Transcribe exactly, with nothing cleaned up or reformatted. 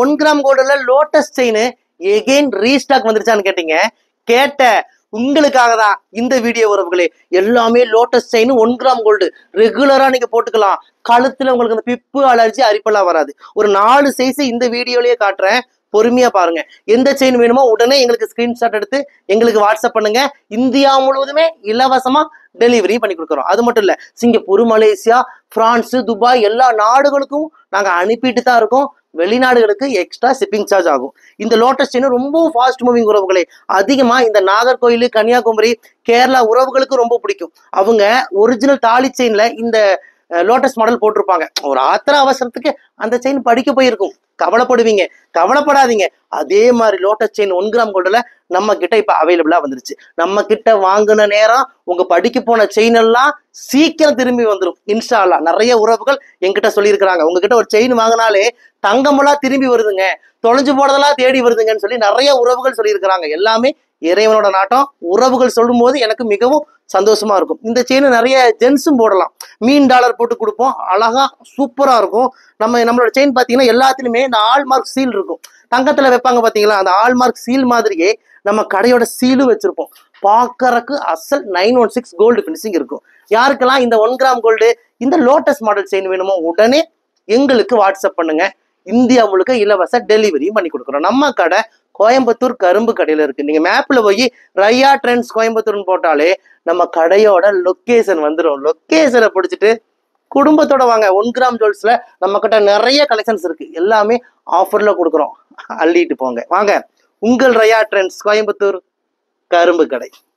One gram கோல்டுல lotus chain again restock வந்துருச்சான்னு கேட்டீங்க. கேட்ட உங்களுக்காக தான் இந்த வீடியோ உறவுகளே. எல்லாமே lotus chain one gram gold ரெகுலரா நீங்க போட்டுக்கலாம். கழுத்துல உங்களுக்கு அந்த பிப்பு அலர்ஜி அரிப்பெல்லாம் வராது. ஒரு நாலு சைஸ் இந்த வீடியோலயே காட்டுறேன், பொறுமையா பாருங்க. எந்த செயின் வேணுமோ உடனே எங்களுக்கு ஸ்கிரீன்ஷாட் எடுத்து எங்களுக்கு வாட்ஸ்அப் பண்ணுங்க. இந்தியா முழுவதுமே இலவசமா டெலிவரி பண்ணி கொடுக்குறோம். அது மட்டும் இல்ல, சிங்கப்பூர், மலேசியா, பிரான்ஸ், துபாய் எல்லா நாடுகளுக்கும் நாங்க அனுப்பிட்டு தான் இருக்கோம். வெளிநாடுகளுக்கு எக்ஸ்ட்ரா ஷிப்பிங் சார்ஜ் ஆகும். இந்த லோட்டஸ் செயின் ரொம்ப ஃபாஸ்ட் மூவிங் உறவுகளே. அதிகமா இந்த நாகர்கோயில், கன்னியாகுமரி, கேரளா உறவுகளுக்கு ரொம்ப பிடிக்கும். அவங்க ஒரிஜினல் தாலி செயின்ல இந்த லோட்டஸ் மாடல் போட்டிருப்பாங்க. ஒரு ஆத்திர அவசரத்துக்கு அந்த செயின் படிக்க போயிருக்கும், கவலைப்படுவீங்க. கவலைப்படாதீங்க. அதே மாதிரி லோட்டஸ் செயின் ஒன் கிராம் கோல்டுல நம்ம கிட்ட இப்ப அவைலபிளா வந்துருச்சு. நம்ம கிட்ட வாங்கின நேரம் உங்க படிக்க போன செயின் எல்லாம் சீக்கிரம் திரும்பி வந்துடும் இன்ஷா அல்லாஹ். நிறைய உறவுகள் என்கிட்ட சொல்லியிருக்கிறாங்க, உங்ககிட்ட ஒரு செயின் வாங்கினாலே தங்கமெல்லாம் திரும்பி வருதுங்க, தொலைஞ்சு போனதெல்லாம் தேடி வருதுங்கன்னு சொல்லி நிறைய உறவுகள் சொல்லியிருக்கிறாங்க. எல்லாமே இறைவனோட நாட்டம். உறவுகள் சொல்லும் போது எனக்கு மிகவும் சந்தோஷமா இருக்கும். இந்த செயின் நிறைய ஜென்ஸும் போடலாம். மீன் டாலர் போட்டு கொடுப்போம், அழகா சூப்பரா இருக்கும். நம்ம நம்மளோட செயின் பாத்தீங்கன்னா எல்லாத்துலயுமே இந்த ஆல்மார்க் சீல் இருக்கும். தங்கத்துல வைப்பாங்க பாத்தீங்களா, அந்த ஆல்மார்க் சீல் மாதிரியே நம்ம கடையோட சீலும் வச்சிருப்போம். பாக்கறக்கு அசல் nine one six gold finishing இருக்கும். யாருக்கெல்லாம் இந்த ஒன் கிராம் கோல்டு இந்த லோட்டஸ் மாடல் செயின் வேணுமோ உடனே எங்களுக்கு வாட்ஸ்அப் பண்ணுங்க. இந்தியா முழுக்க இலவச டெலிவரி பண்ணி கொடுக்குறோம். நம்ம கடை கோயம்புத்தூர் கரும்பு கடையில இருக்கு. நீங்க மேப்ல போய் ரையா ட்ரெண்ட்ஸ் கோயம்புத்தூர்னு போட்டாலே நம்ம கடையோட லொக்கேஷன் வந்துடும். லொக்கேஷனை பிடிச்சிட்டு குடும்பத்தோட வாங்க. ஒன் கிராம் ஜுவல்ஸ்ல நம்ம கிட்ட நிறைய கலெக்ஷன்ஸ் இருக்கு. எல்லாமே ஆஃபர்ல கொடுக்குறோம், அள்ளிட்டு போங்க. வாங்க, உங்கள் ரையா ட்ரெண்ட்ஸ் கோயம்புத்தூர் கரும்பு கடை.